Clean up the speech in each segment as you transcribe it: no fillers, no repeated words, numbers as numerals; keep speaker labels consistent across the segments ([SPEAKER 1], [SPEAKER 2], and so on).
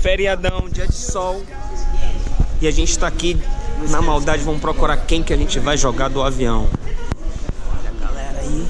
[SPEAKER 1] Feriadão, dia de sol. E a gente tá aqui na maldade, vamos procurar quem que a gente vai jogar do avião. Olha a galera aí.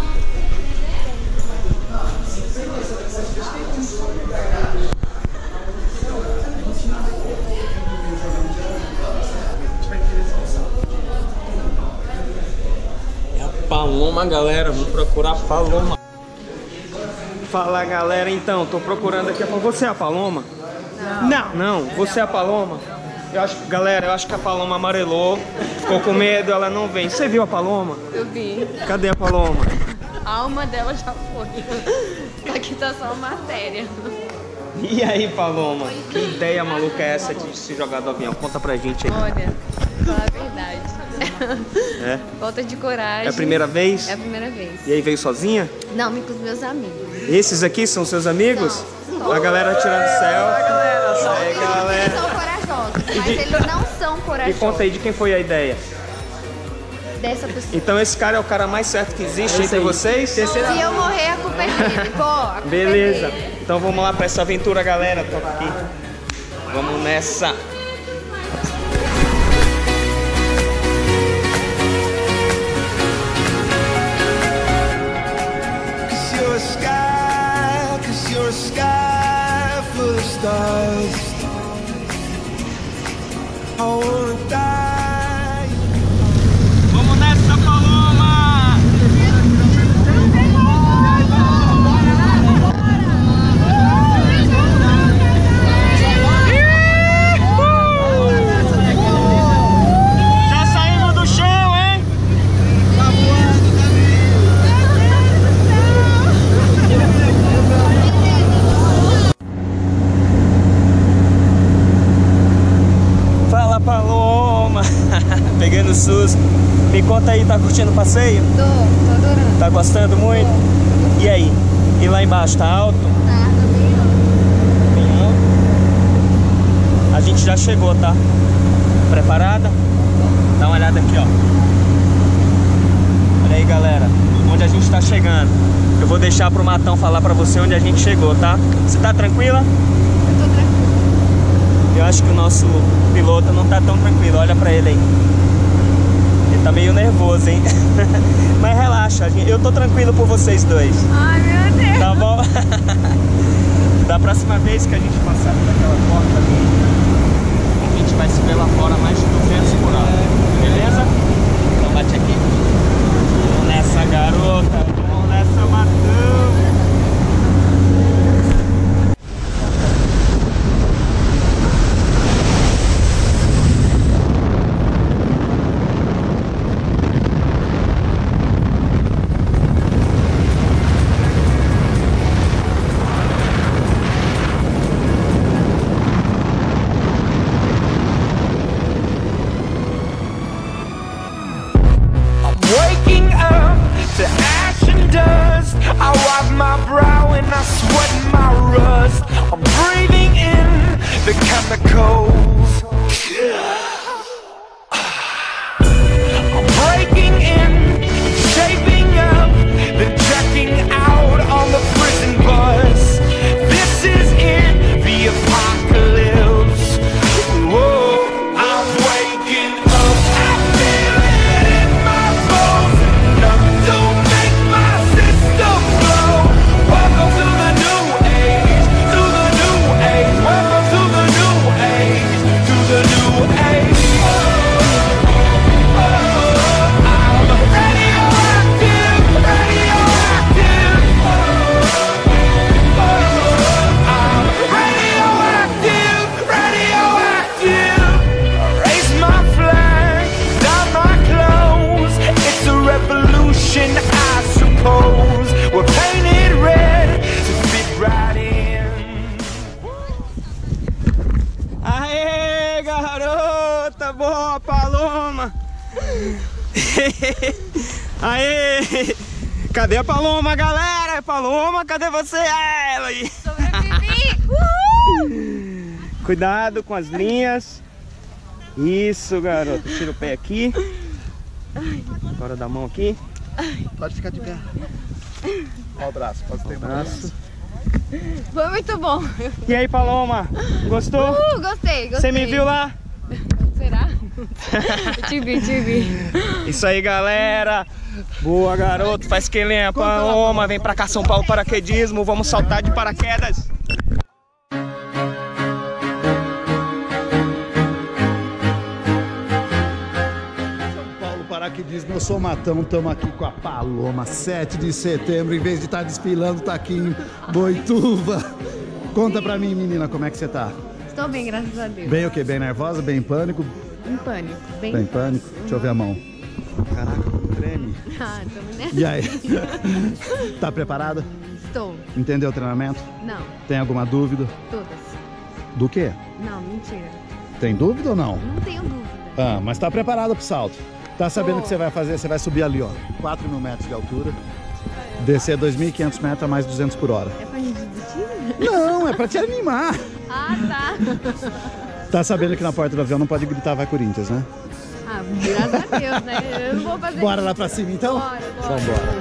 [SPEAKER 1] É a Paloma, galera, vamos procurar a Paloma. Fala, galera, então, tô procurando aqui. Você é a Paloma? Não, você é a Paloma? Eu acho, galera, eu acho que a Paloma amarelou, ficou com medo, ela não vem. Você viu a Paloma?
[SPEAKER 2] Eu vi.
[SPEAKER 1] Cadê a Paloma?
[SPEAKER 2] A alma dela já foi. Aqui tá só a matéria.
[SPEAKER 1] E aí, Paloma? Que ideia maluca é essa de se jogar do avião? Conta pra gente aí.
[SPEAKER 2] Olha, fala a verdade.
[SPEAKER 1] É?
[SPEAKER 2] Falta de coragem.
[SPEAKER 1] É a primeira vez?
[SPEAKER 2] É a primeira vez.
[SPEAKER 1] E aí veio sozinha?
[SPEAKER 2] Não, vim com os meus amigos.
[SPEAKER 1] Esses aqui são seus amigos?
[SPEAKER 2] Não.
[SPEAKER 1] A galera tirando selfie. Aí,
[SPEAKER 2] Eles
[SPEAKER 1] galera.
[SPEAKER 2] são corajosos, mas eles não são
[SPEAKER 1] E
[SPEAKER 2] corajosos.
[SPEAKER 1] conta aí de quem foi a ideia.
[SPEAKER 2] Dessa pessoa.
[SPEAKER 1] Então esse cara é o cara mais certo que existe entre vocês?
[SPEAKER 2] Se eu morrer, a culpa é dele. Pô, a culpa
[SPEAKER 1] Beleza.
[SPEAKER 2] é dele.
[SPEAKER 1] Então vamos lá pra essa aventura, galera. Tô aqui. Vamos nessa.
[SPEAKER 3] You're a sky full of stars. I wanna die.
[SPEAKER 1] Vamos nessa, Paloma! Já saímos do chão, hein? Fala, Paloma! Pegando susto. Me conta aí, tá curtindo o passeio?
[SPEAKER 2] Tô adorando.
[SPEAKER 1] Tá gostando muito? E aí? E lá embaixo, tá alto?
[SPEAKER 2] Tá
[SPEAKER 1] Bem alto? A gente já chegou, tá? Preparada? Dá uma olhada aqui, ó. Olha aí, galera, onde a gente tá chegando. Eu vou deixar pro Matão falar pra você onde a gente chegou, tá? Você tá tranquila?
[SPEAKER 2] Eu tô tranquila.
[SPEAKER 1] Eu acho que o nosso piloto não tá tão tranquilo, olha pra ele aí. Ele tá meio nervoso, hein? Mas relaxa, eu tô tranquilo por vocês dois.
[SPEAKER 2] Ai, meu Deus.
[SPEAKER 1] Tá bom? Da próxima vez que a gente passar por aquela porta ali, a gente vai se ver lá fora mais de 200 por hora. Beleza? Então bate aqui. Vamos nessa, garota. Vamos nessa, Matão.
[SPEAKER 3] Waking up to ash and dust. I wipe my brow and I sweat my rust. I'm breathing in the chemicals. I'm breaking in, shaping up, then checking out on the prison bus. This is it, the apocalypse. Whoa, I'm waking up. I feel it in my bones. Enough to make my system blow. Welcome to the new age, to the new age. Welcome to the new age, to the new age. I'm radioactive, radioactive. I'm radioactive, radioactive. Raise my flag, down my clothes. It's a revolution, I suppose. We're painted red to fit right in.
[SPEAKER 1] Aê, garota! Boa, Paloma! Aê! Cadê a Paloma, galera? Paloma, cadê você? Ah, ela aí!
[SPEAKER 2] Sobrevivi!
[SPEAKER 1] Cuidado com as linhas. Isso, garoto. Tira o pé aqui. Agora dá a mão aqui.
[SPEAKER 4] Pode ficar de pé. Olha o braço, pode ter um
[SPEAKER 1] Braço.
[SPEAKER 4] braço.
[SPEAKER 2] Foi muito bom.
[SPEAKER 1] E aí, Paloma? Gostou?
[SPEAKER 2] Gostei.
[SPEAKER 1] Você me viu lá?
[SPEAKER 2] Será? Te vi.
[SPEAKER 1] Isso aí, galera. Boa, garoto. Faz que nem a Paloma. Vem pra cá, São Paulo Paraquedismo. Vamos saltar de paraquedas.
[SPEAKER 4] Paraquedismo, eu sou o Matão, estamos aqui com a Paloma, 7 de setembro, em vez de estar desfilando, tá aqui em Boituva. Conta pra mim, menina, como é que você tá?
[SPEAKER 2] Estou bem, graças a Deus.
[SPEAKER 4] Bem o quê? Bem nervosa? Bem em pânico?
[SPEAKER 2] Em pânico.
[SPEAKER 4] Bem em pânico? Deixa eu ver a mão. Caraca, treme.
[SPEAKER 2] Ah, estamos nessa.
[SPEAKER 4] E aí? Tá preparada?
[SPEAKER 2] Estou.
[SPEAKER 4] Entendeu o treinamento?
[SPEAKER 2] Não,
[SPEAKER 4] Tem alguma dúvida?
[SPEAKER 2] todas.
[SPEAKER 4] Do quê?
[SPEAKER 2] Não, mentira.
[SPEAKER 4] Tem dúvida ou não?
[SPEAKER 2] Não tenho dúvida.
[SPEAKER 4] Ah, mas tá preparada pro salto? Tá sabendo o
[SPEAKER 2] Tô.
[SPEAKER 4] que você vai fazer? Você vai subir ali, ó, 4.000 metros de altura, descer 2.500 metros a mais 200 por hora.
[SPEAKER 2] É pra gente desistir?
[SPEAKER 4] Não, é pra te animar.
[SPEAKER 2] Ah, tá.
[SPEAKER 4] Tá sabendo que na porta do avião não pode gritar "Vai Corinthians", né?
[SPEAKER 2] Ah, graças a Deus, né? Eu não vou fazer
[SPEAKER 4] Bora
[SPEAKER 2] isso.
[SPEAKER 4] lá pra cima, então?
[SPEAKER 2] Bora.
[SPEAKER 4] Então bora.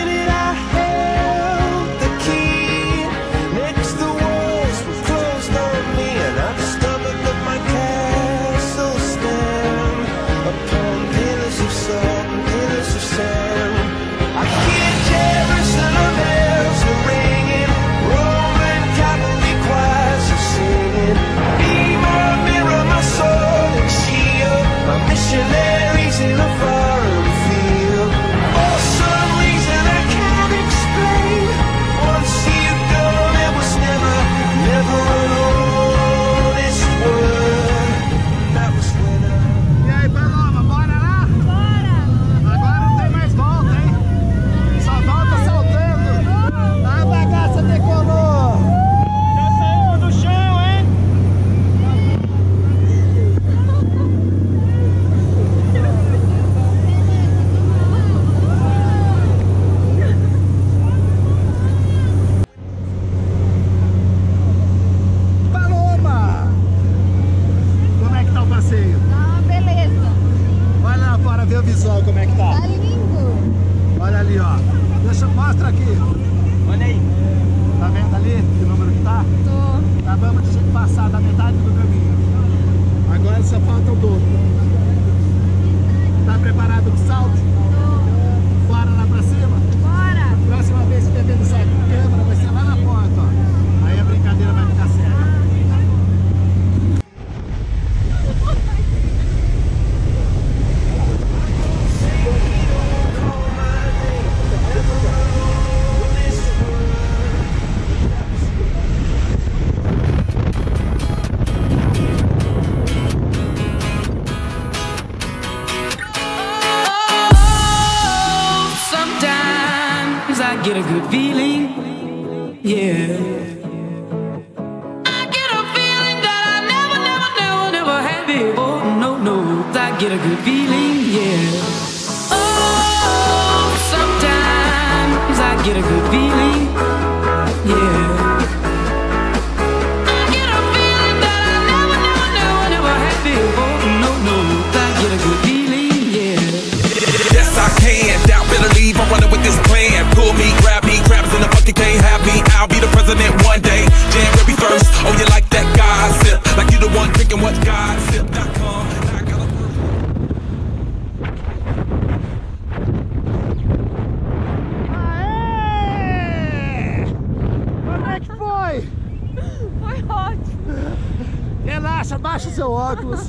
[SPEAKER 3] Missionaries in a foreign field. For some reason I can't explain. Once you've gone, it was never an honest word. That was when
[SPEAKER 4] E aí, Paloma, bora lá?
[SPEAKER 2] Bora!
[SPEAKER 4] Agora não tem mais volta, hein? Só volta saltando. A bagaça decolou.
[SPEAKER 1] Já saímos do chão, hein?
[SPEAKER 4] Paloma! Como é que tá o passeio?
[SPEAKER 2] Ah, beleza.
[SPEAKER 4] Olha lá fora, vê o visual, como é que tá.
[SPEAKER 2] Tá lindo.
[SPEAKER 4] Olha ali, ó. Mostra aqui.
[SPEAKER 1] Olha aí.
[SPEAKER 4] Tá vendo ali que número que tá?
[SPEAKER 2] Tô.
[SPEAKER 4] Acabamos de passar da metade do caminho. Agora só falta o dobro. Tá preparado pro salto? Bora lá pra cima?
[SPEAKER 2] Bora.
[SPEAKER 4] Próxima vez que tiver vendo sair com câmera vai ser lá na porta, ó. Aí a brincadeira vai ficar séria.
[SPEAKER 3] sometimes I get a good feeling, yeah. I get a feeling that I never had before. No, I get a good feeling, yeah. Oh, sometimes I get a good feeling, yeah. I get a feeling that I never had before. No, I get a good feeling, yeah.
[SPEAKER 5] Yes, I can. Doubt, better leave. I'm running with this plan. Pull me, grab me, crabs in the bucket can't have me. I'll be the president one day. January 1st. Oh, you like that gossip? Like you the one drinking what gossip.com.
[SPEAKER 4] Aê! Como é que foi?
[SPEAKER 2] Foi ótimo.
[SPEAKER 4] Relaxa, baixa o seu óculos.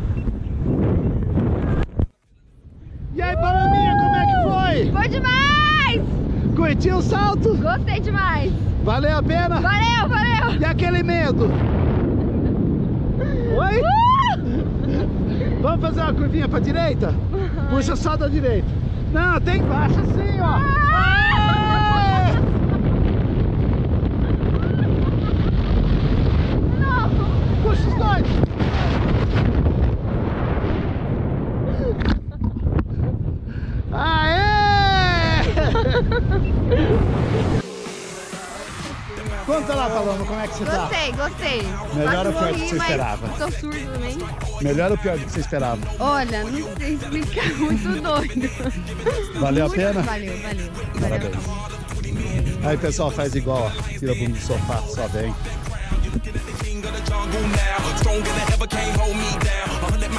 [SPEAKER 4] E aí, Palominha, como é que foi?
[SPEAKER 2] Foi demais.
[SPEAKER 4] Curtiu o salto?
[SPEAKER 2] Gostei demais.
[SPEAKER 4] Valeu a pena?
[SPEAKER 2] Valeu.
[SPEAKER 4] E aquele medo? Oi? Vamos fazer uma curvinha pra direita? Puxa só da direita. Não, tem baixo assim, ó. Aê!
[SPEAKER 2] Não.
[SPEAKER 4] Puxa os dois. Aê! Conta lá, Paloma, como é que você tá?
[SPEAKER 2] Gostei.
[SPEAKER 4] Melhor ou
[SPEAKER 2] Quase
[SPEAKER 4] pior do que
[SPEAKER 2] morri,
[SPEAKER 4] você
[SPEAKER 2] mas
[SPEAKER 4] esperava?
[SPEAKER 2] Tô surdo também.
[SPEAKER 4] Melhor ou pior do que você esperava?
[SPEAKER 2] Olha, não sei explicar, muito doido.
[SPEAKER 4] Valeu a
[SPEAKER 2] Muito-
[SPEAKER 4] pena?
[SPEAKER 2] Valeu.
[SPEAKER 4] Parabéns. Aí o pessoal faz igual, ó. Tira a bunda do sofá, só vem.
[SPEAKER 5] Stronger than ever, can't hold me down. 100